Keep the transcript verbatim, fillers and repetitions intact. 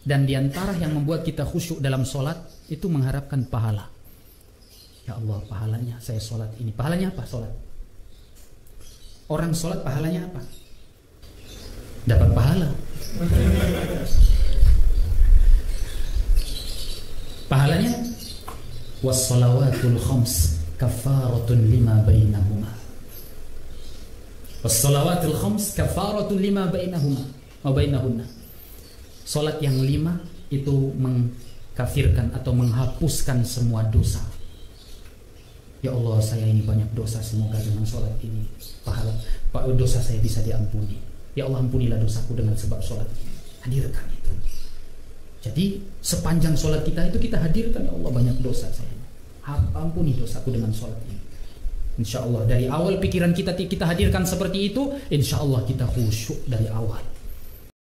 Dan diantara yang membuat kita khusyuk dalam sholat itu mengharapkan pahala. Ya Allah, pahalanya saya sholat ini. Pahalanya apa sholat? Orang sholat pahalanya apa? Dapat pahala. Pahalanya wassalawatul khams kafaratun lima bainahuma. Wassalawatul khams kafaratun lima bainahuma wa bainahunna. Salat yang lima itu mengkafirkan atau menghapuskan semua dosa. Ya Allah, saya ini banyak dosa, semoga dengan salat ini pahala Pak dosa saya bisa diampuni. Ya Allah, ampunilah dosaku dengan sebab salat ini. Hadirkan itu. Jadi sepanjang salat kita itu kita hadirkan, ya Allah banyak dosa saya. Ampuni dosaku dengan salat ini. Insya Allah dari awal pikiran kita kita hadirkan seperti itu, insya Allah kita khusyuk dari awal.